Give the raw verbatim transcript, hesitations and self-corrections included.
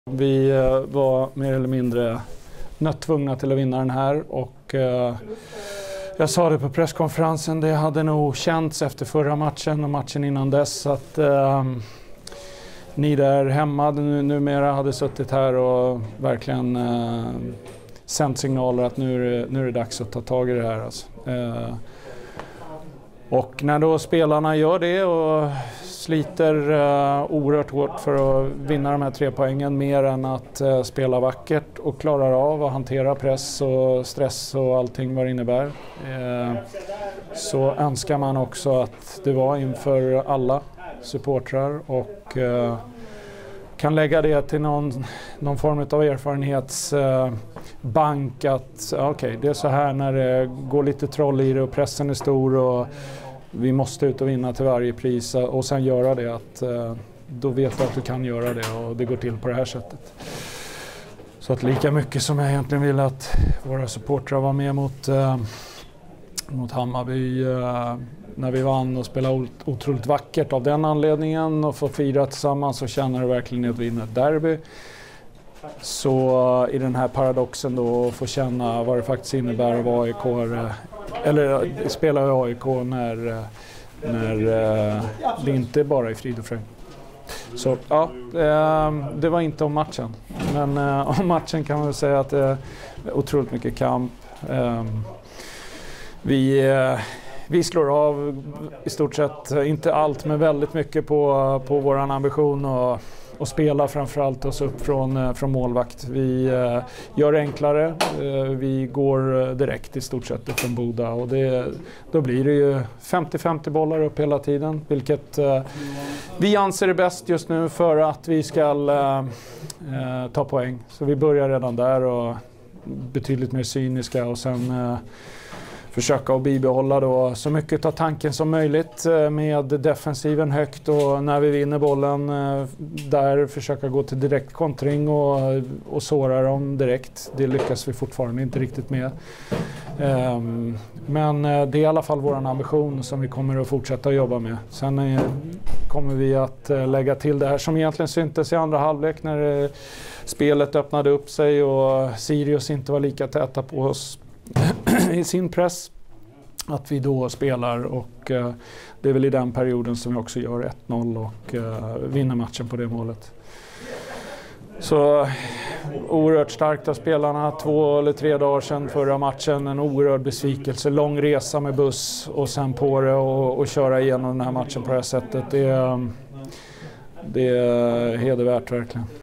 Vi var mer eller mindre nödtvungna till att vinna den här och eh, jag sa det på presskonferensen, det hade nog känts efter förra matchen och matchen innan dess att eh, ni där hemma nu, numera hade suttit här och verkligen eh, sänt signaler att nu är, det, nu är det dags att ta tag i det här. Alltså. Eh, och när då spelarna gör det och sliter uh, oerhört hårt för att vinna de här tre poängen mer än att uh, spela vackert och klarar av att hantera press och stress och allting vad det innebär. Uh, så önskar man också att det var inför alla supportrar och uh, kan lägga det till någon, någon form av erfarenhetsbank uh, att okej, okay, det är så här när det går lite troll i det och pressen är stor och vi måste ut och vinna till varje pris och sen göra det, att då vet du att du kan göra det och det går till på det här sättet. Så att lika mycket som jag egentligen vill att våra supportrar var med mot, äh, mot Hammarby äh, när vi vann och spelade otroligt vackert av den anledningen och få fira tillsammans och känna det verkligen att vinna ett derby. Så i den här paradoxen då få känna vad det faktiskt innebär att vara A I K eller spela i A I K när, när det inte är bara är frid och fröjd. Så ja, det var inte om matchen. Men om matchen kan man väl säga att det är otroligt mycket kamp. Vi, vi slår av i stort sett, inte allt men väldigt mycket på, på våran ambition och och spela framförallt oss upp från, från målvakt. Vi eh, gör det enklare, eh, vi går direkt i stort sett från Boda och det, då blir det ju femtio femtio bollar upp hela tiden, vilket eh, vi anser är bäst just nu för att vi ska eh, ta poäng. Så vi börjar redan där och betydligt mer cyniska och sen eh, försöka att bibehålla då så mycket av tanken som möjligt med defensiven högt och när vi vinner bollen där försöka gå till direkt kontring och, och såra dem direkt. Det lyckas vi fortfarande inte riktigt med. Um, men det är i alla fall vår ambition som vi kommer att fortsätta jobba med. Sen är, kommer vi att lägga till det här som egentligen syntes i andra halvlek när spelet öppnade upp sig och Sirius inte var lika täta på oss i sin press, att vi då spelar och uh, det är väl i den perioden som vi också gör ett noll och uh, vinner matchen på det målet. Så oerhört starkt av spelarna, två eller tre dagar sedan förra matchen, en oerhörd besvikelse, lång resa med buss och sen på det och, och köra igenom den här matchen på det här sättet. Det, det är hedervärt verkligen.